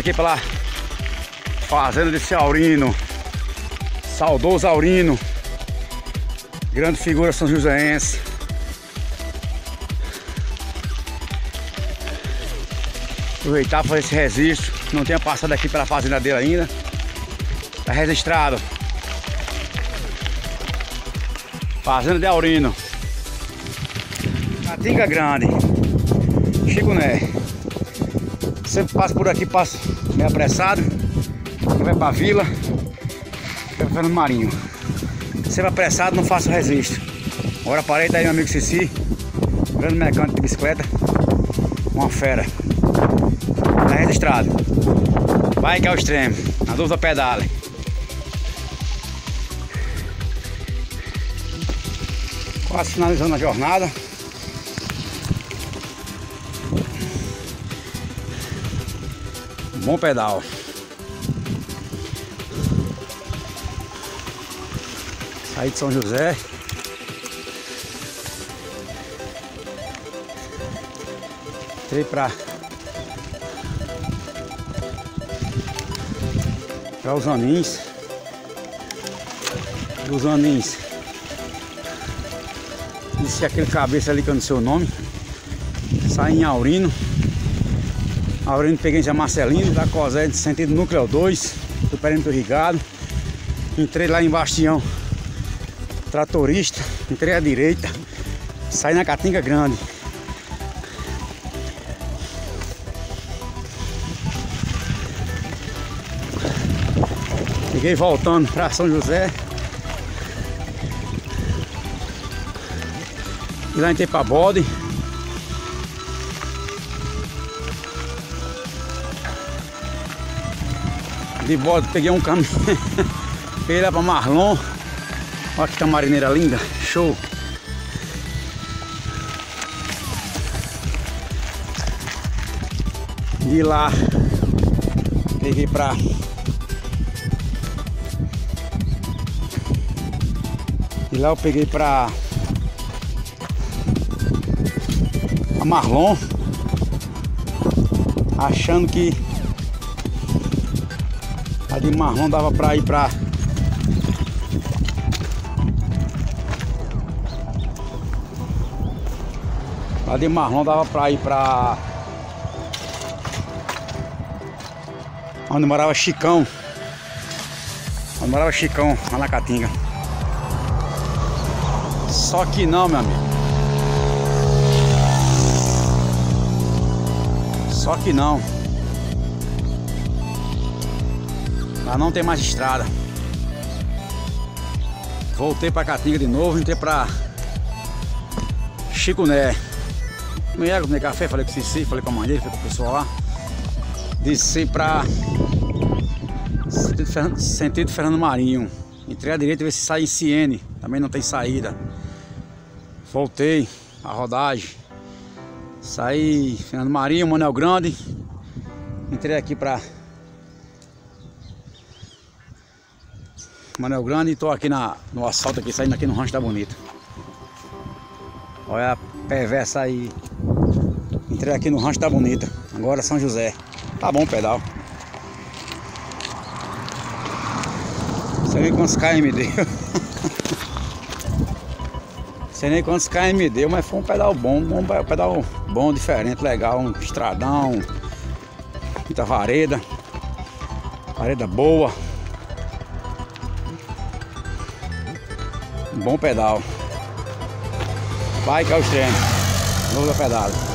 aqui pela fazenda de seu Aurino, saudoso Aurino, grande figura são joséense. Aproveitar para fazer esse registro. Não tinha passado aqui pela fazenda dele ainda. Tá registrado. Fazenda de Aurino, Catinga Grande, Chico Né. Sempre passo por aqui, passo meio apressado. Quem vai pra vila, quem vai pra Fernando Marinho. Sempre apressado, não faço registro. Agora parei, tá aí meu amigo Cici, grande mecânico de bicicleta, uma fera. Tá registrado. Vai que é o extremo, na dúvida pedale. Quase finalizando a jornada. Bom pedal. Saí de São José. Entrei para os Anins. Dos Anins. Disse aquele cabeça ali que eu não sei o nome. Saí em Aurino. Aurino peguei em Zé Marcelino, da Cosé, sentido núcleo 2, do perímetro irrigado. Entrei lá em Bastião, tratorista, entrei à direita, saí na Catinga Grande. Peguei voltando para São José. E lá entrei para Bode. De Bode peguei um caminho. Peguei lá para Marlon. Olha que tamarineira linda. Show. De lá peguei para eu peguei para a Marlon, achando que a de Marlon dava para ir para a de Marlon dava para ir para onde morava Chicão, lá na Catinga. Só que não, meu amigo. Só que não. Lá não tem mais estrada. Voltei pra Catinga de novo, entrei pra Chico Né. Não ia comer café, falei com o Cici, falei com a mãe dele, falei com o pessoal lá. Desci pra sentido Fernando Marinho. Entrei à direita e ver se sai em Siene. Também não tem saída. Voltei a rodagem. Saí Fernando Marinho, Manuel Grande. Entrei aqui pra Manuel Grande e tô aqui no asfalto aqui, saindo aqui no Rancho da Bonita. Olha a perversa aí. Entrei aqui no Rancho da Bonita. Agora São José. Tá bom o pedal. Não sei nem quantos km deu. Sei nem quantos km deu, mas foi um pedal bom, um pedal bom, diferente, legal, um estradão, muita vareda boa, um bom pedal. Vai que é o extremo, novo da pedala.